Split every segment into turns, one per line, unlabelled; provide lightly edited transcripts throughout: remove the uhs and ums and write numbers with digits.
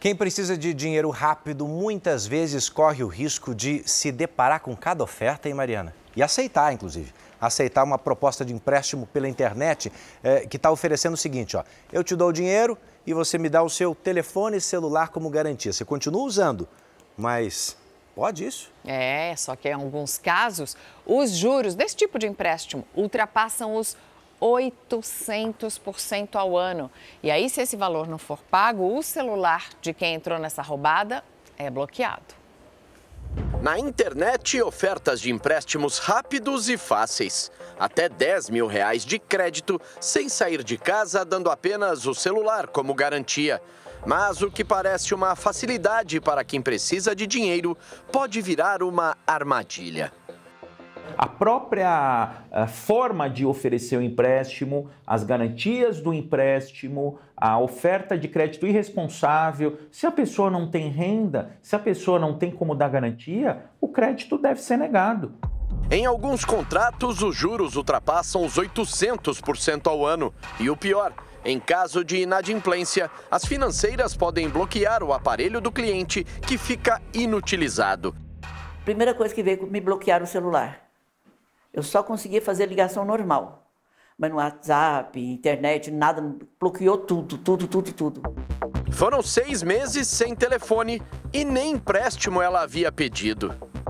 Quem precisa de dinheiro rápido muitas vezes corre o risco de se deparar com cada oferta, hein, Mariana? E aceitar, inclusive. Aceitar uma proposta de empréstimo pela internet que está oferecendo o seguinte, ó. Eu te dou o dinheiro e você me dá o seu telefone celular como garantia. Você continua usando, mas pode isso?
Só que em alguns casos, os juros desse tipo de empréstimo ultrapassam os 800% ao ano. E aí, se esse valor não for pago, o celular de quem entrou nessa roubada é bloqueado.
Na internet, ofertas de empréstimos rápidos e fáceis. Até R$10 mil de crédito, sem sair de casa, dando apenas o celular como garantia. Mas o que parece uma facilidade para quem precisa de dinheiro pode virar uma armadilha.
A própria forma de oferecer o empréstimo, as garantias do empréstimo, a oferta de crédito irresponsável. Se a pessoa não tem renda, se a pessoa não tem como dar garantia, o crédito deve ser negado.
Em alguns contratos, os juros ultrapassam os 800% ao ano. E o pior, em caso de inadimplência, as financeiras podem bloquear o aparelho do cliente que fica inutilizado.
Primeira coisa que veio, me bloquear o celular. Eu só conseguia fazer ligação normal, mas no WhatsApp, internet, nada, bloqueou tudo.
Foram 6 meses sem telefone e nem empréstimo ela havia pedido.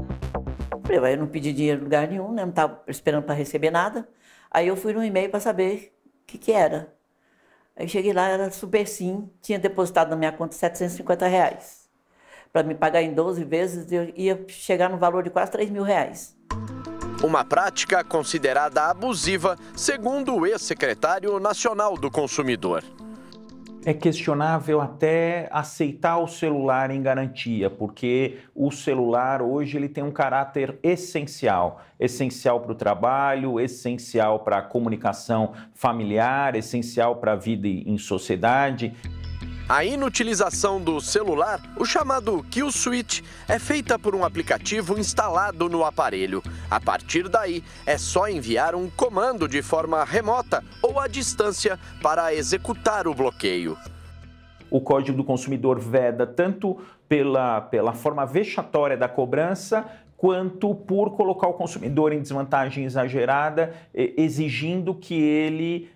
Eu não pedi dinheiro em lugar nenhum, né? Não estava esperando para receber nada. Aí eu fui no e-mail para saber o que era. Aí cheguei lá, era Supersim, tinha depositado na minha conta R$750. Para me pagar em 12 vezes, eu ia chegar no valor de quase R$3 mil.
Uma prática considerada abusiva, segundo o ex-secretário nacional do consumidor.
É questionável até aceitar o celular em garantia, porque o celular hoje ele tem um caráter essencial. Essencial para o trabalho, essencial para a comunicação familiar, essencial para a vida em sociedade.
A inutilização do celular, o chamado Kill Switch, é feita por um aplicativo instalado no aparelho. A partir daí, é só enviar um comando de forma remota ou à distância para executar o bloqueio.
O Código do Consumidor veda tanto pela forma vexatória da cobrança, quanto por colocar o consumidor em desvantagem exagerada, exigindo que ele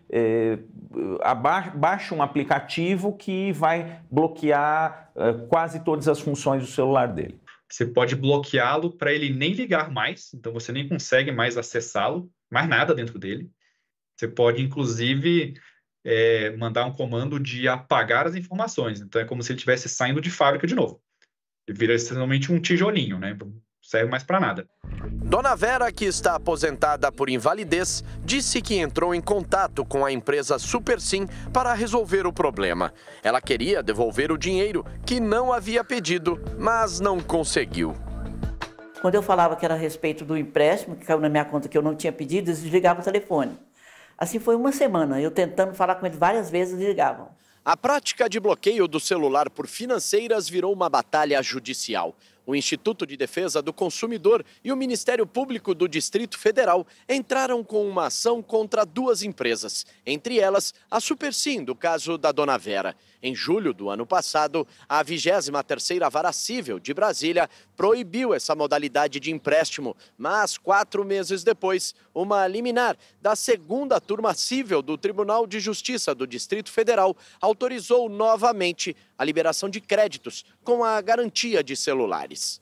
baixe um aplicativo que vai bloquear quase todas as funções do celular dele.
Você pode bloqueá-lo para ele nem ligar mais, então você nem consegue mais acessá-lo, mais nada dentro dele. Você pode, inclusive, mandar um comando de apagar as informações, então é como se ele estivesse saindo de fábrica de novo. Ele vira extremamente um tijolinho, né? Serve mais para nada.
Dona Vera, que está aposentada por invalidez, disse que entrou em contato com a empresa Supersim para resolver o problema. Ela queria devolver o dinheiro que não havia pedido, mas não conseguiu.
Quando eu falava que era a respeito do empréstimo, que caiu na minha conta que eu não tinha pedido, eles desligavam o telefone. Assim foi uma semana, eu tentando falar com eles várias vezes, eles ligavam.
A prática de bloqueio do celular por financeiras virou uma batalha judicial. O Instituto de Defesa do Consumidor e o Ministério Público do Distrito Federal entraram com uma ação contra 2 empresas, entre elas a Supersim, do caso da Dona Vera. Em julho do ano passado, a 23ª Vara Cível de Brasília proibiu essa modalidade de empréstimo, mas 4 meses depois, uma liminar da 2ª Turma Cível do Tribunal de Justiça do Distrito Federal autorizou novamente a liberação de créditos com a garantia de celulares.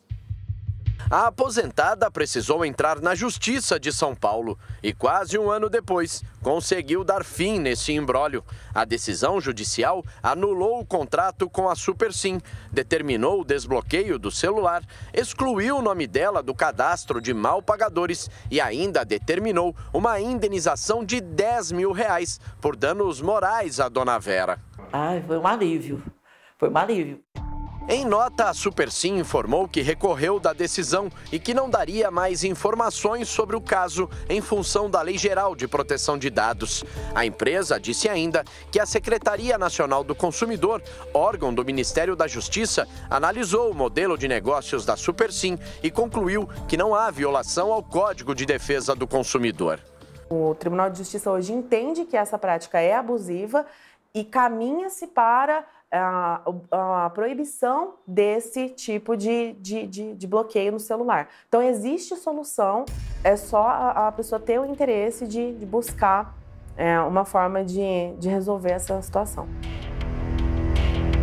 A aposentada precisou entrar na Justiça de São Paulo e quase um ano depois conseguiu dar fim nesse imbróglio. A decisão judicial anulou o contrato com a Supersim, determinou o desbloqueio do celular, excluiu o nome dela do cadastro de mal pagadores e ainda determinou uma indenização de R$10 mil por danos morais à Dona Vera.
Foi um alívio. Foi um alívio.
Em nota, a Supersim informou que recorreu da decisão e que não daria mais informações sobre o caso em função da Lei Geral de Proteção de Dados. A empresa disse ainda que a Secretaria Nacional do Consumidor, órgão do Ministério da Justiça, analisou o modelo de negócios da Supersim e concluiu que não há violação ao Código de Defesa do Consumidor.
O Tribunal de Justiça hoje entende que essa prática é abusiva e caminha-se para a proibição desse tipo de bloqueio no celular. Então, existe solução, é só a pessoa ter o interesse de buscar uma forma de resolver essa situação.